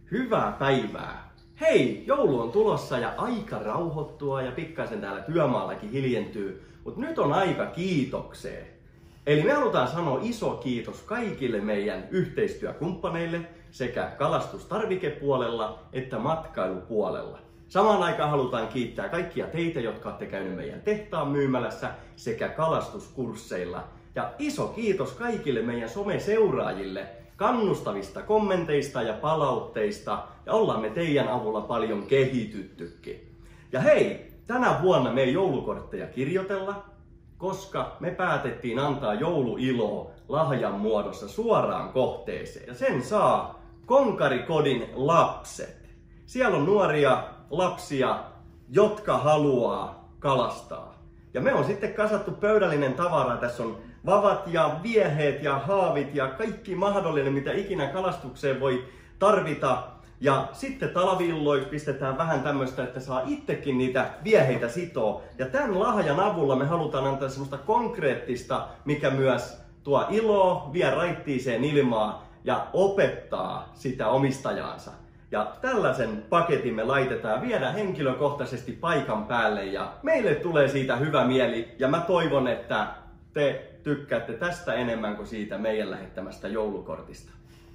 Hyvää päivää! Hei, joulu on tulossa ja aika rauhoittua ja pikkaisen täällä työmaallakin hiljentyy, mutta nyt on aika kiitokseen. Eli me halutaan sanoa iso kiitos kaikille meidän yhteistyökumppaneille sekä kalastustarvikepuolella että matkailupuolella. Samaan aikaan halutaan kiittää kaikkia teitä, jotka olette käyneet meidän tehtaan myymälässä sekä kalastuskursseilla. Ja iso kiitos kaikille meidän someseuraajille kannustavista kommenteista ja palautteista, ja ollaan me teidän avulla paljon kehityttykin. Ja hei, tänä vuonna me ei joulukortteja kirjoitella, koska me päätettiin antaa jouluiloa lahjan muodossa suoraan kohteeseen. Ja sen saa Konkari-kodin lapset. Siellä on nuoria lapsia, jotka haluaa kalastaa. Ja me on sitten kasattu pöydällinen tavara. Tässä on vavat ja vieheet ja haavit ja kaikki mahdollinen, mitä ikinä kalastukseen voi tarvita. Ja sitten talvi-illoiksi pistetään vähän tämmöistä, että saa itsekin niitä vieheitä sitoa. Ja tämän lahjan avulla me halutaan antaa semmoista konkreettista, mikä myös tuo iloa, vie raittiiseen ilmaan ja opettaa sitä omistajaansa. Ja tällaisen paketin me laitetaan, viedään henkilökohtaisesti paikan päälle ja meille tulee siitä hyvä mieli. Ja mä toivon, että te tykkäätte tästä enemmän kuin siitä meidän lähettämästä joulukortista.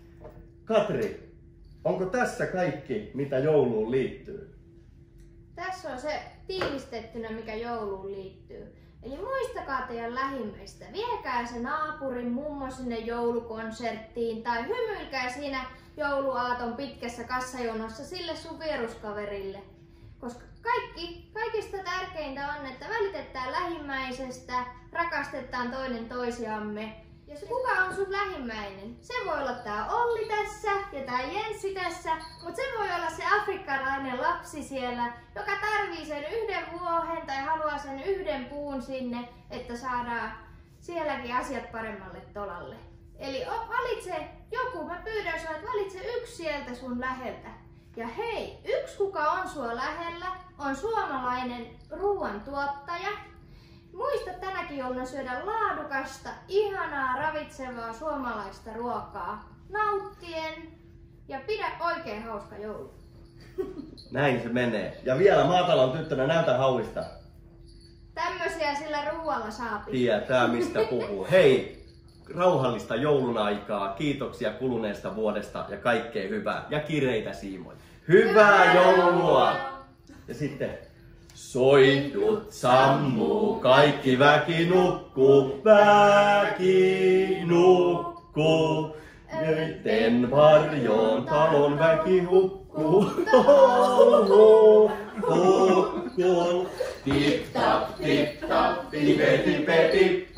Katri, onko tässä kaikki, mitä jouluun liittyy? Tässä on se tiivistettynä, mikä jouluun liittyy. Eli muistakaa teidän lähimmäistä. Viekää se naapurin mummo sinne joulukonserttiin tai hymyilkää siinä jouluaaton pitkässä kassajonossa sille sun vieruskaverille. Koska kaikista tärkeintä on, että välitetään lähimmäisestä, rakastetaan toinen toisiamme. Ja se kuka on sun lähimmäinen? Se voi olla tää Olli tässä ja tää Jenssi tässä, mutta se voi olla se afrikkalainen lapsi siellä, joka tarvii sen yhden vuohen tai haluaa sen yhden puun sinne, että saadaan sielläkin asiat paremmalle tolalle. Eli valitse joku, mä pyydän sua, että valitse yksi sieltä sun läheltä. Ja hei, yksi kuka on sua lähellä on suomalainen ruoantuottaja. Muista tänäkin jouluna syödä laadukasta, ihanaa, ravitsevaa suomalaista ruokaa nauttien ja pidä oikein hauska joulu. Näin se menee. Ja vielä maatalon tyttönä näytä hauista. Tämmösiä sillä ruoalla saapi. Tietää mistä puhuu. Hei, rauhallista joulun aikaa, kiitoksia kuluneesta vuodesta ja kaikkea hyvää ja kireitä siimoja. Hyvää joulua! Ja sitten soihdut sammuu, kaikki väki nukkuu, väki nukkuu. Öitten varjoon talon väki hukkuu, hukkuu. Tip tap, tipe, tipe, tip.